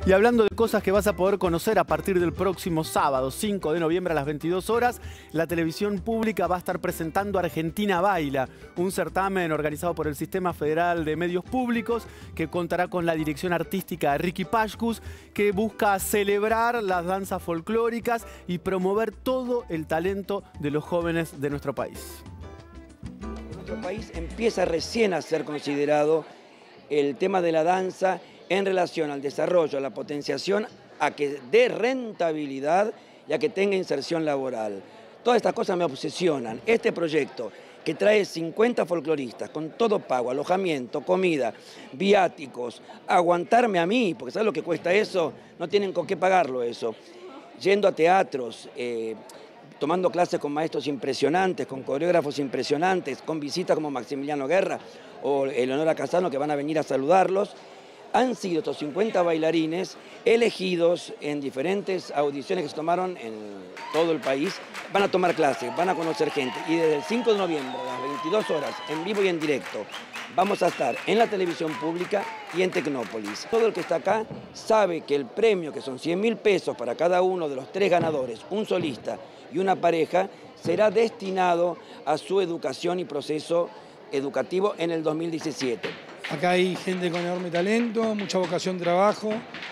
Y hablando de cosas que vas a poder conocer a partir del próximo sábado, 5 de noviembre a las 22 horas, la televisión pública va a estar presentando Argentina Baila, un certamen organizado por el Sistema Federal de Medios Públicos que contará con la dirección artística de Ricky Pashkus, que busca celebrar las danzas folclóricas y promover todo el talento de los jóvenes de nuestro país. Nuestro país empieza recién a ser considerado el tema de la danza en relación al desarrollo, a la potenciación, a que dé rentabilidad y a que tenga inserción laboral. Todas estas cosas me obsesionan. Este proyecto que trae 50 folcloristas con todo pago, alojamiento, comida, viáticos, aguantarme a mí, porque ¿sabes lo que cuesta eso? No tienen con qué pagarlo eso. Yendo a teatros, tomando clases con maestros impresionantes, con coreógrafos impresionantes, con visitas como Maximiliano Guerra o Eleonora Casano, que van a venir a saludarlos. Han sido estos 50 bailarines elegidos en diferentes audiciones que se tomaron en todo el país. Van a tomar clases, van a conocer gente. Y desde el 5 de noviembre, a las 22 horas, en vivo y en directo, vamos a estar en la televisión pública y en Tecnópolis. Todo el que está acá sabe que el premio, que son 100.000 pesos para cada uno de los 3 ganadores, un solista y una pareja, será destinado a su educación y proceso educativo en el 2017. Acá hay gente con enorme talento, mucha vocación de trabajo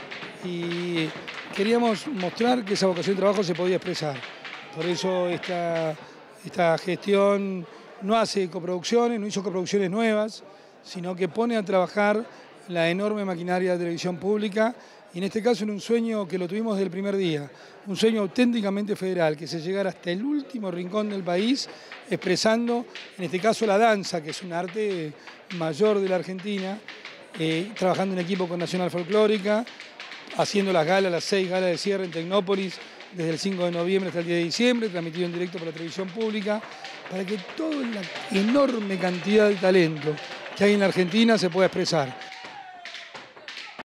y queríamos mostrar que esa vocación de trabajo se podía expresar. Por eso esta gestión no hace coproducciones, no hizo coproducciones nuevas, sino que pone a trabajar la enorme maquinaria de televisión pública y en este caso en un sueño que lo tuvimos desde el primer día, un sueño auténticamente federal, que se llegara hasta el último rincón del país expresando, en este caso la danza, que es un arte mayor de la Argentina, trabajando en equipo con Nacional Folclórica, haciendo las galas, las 6 galas de cierre en Tecnópolis, desde el 5 de noviembre hasta el 10 de diciembre, transmitido en directo por la televisión pública, para que toda la enorme cantidad de talento que hay en la Argentina se pueda expresar.